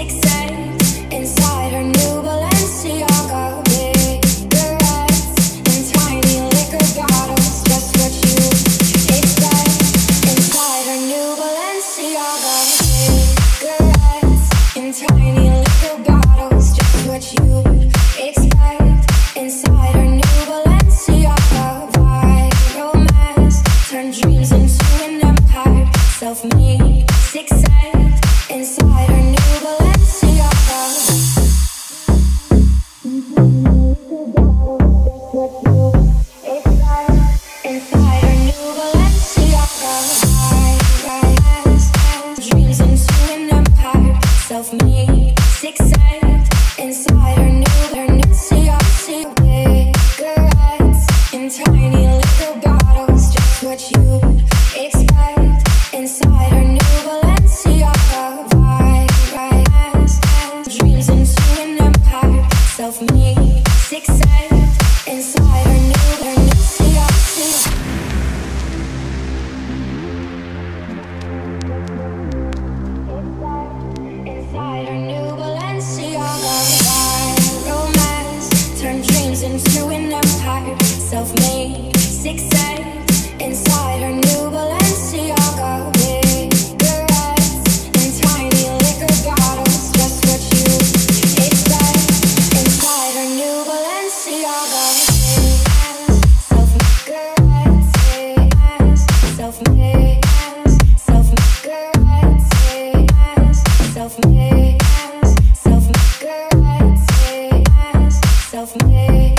Success inside her new Balenciaga. Cigarettes and tiny liquor bottles, just what you expect inside her new Balenciaga. Cigarettes and tiny liquor bottles, just what you expect inside her new Balenciaga. Vibe, romance, turn dreams into an empire. Self-made success inside her new Balenciaga. What you expect inside her new Balenciaga. Dreams into an empire. Self-made success inside her new Balenciaga. Cigarettes and tiny liquor bottles, just what you expect inside her new Balenciaga. Dreams into an empire. Self-made success inside her new Balenciaga. Inside her new Balenciaga. Romance, turn dreams into an empire. Self-made success inside her new Balenciaga. Cigarettes and tiny liquor bottles, just what you expect inside her new Balenciaga. Self-made, self-made, self-made, self-made, self-made, self-made.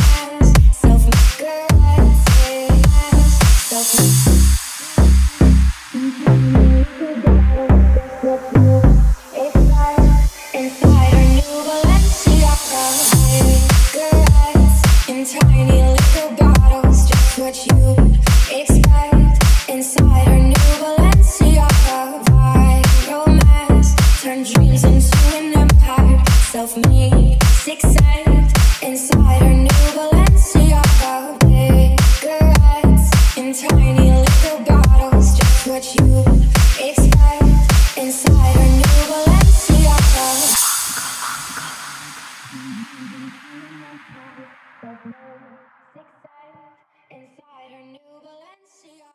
Inside her new Balenciaga. Cigarettes and tiny liquor bottles, just what you expect inside her new Balenciaga. Vibe, romance, turn dreams into an empire. Self-made success inside her new Balenciaga. Cigarettes and tiny liquor bottles, just what you expect inside her new Balenciaga. Success inside her new Balenciaga.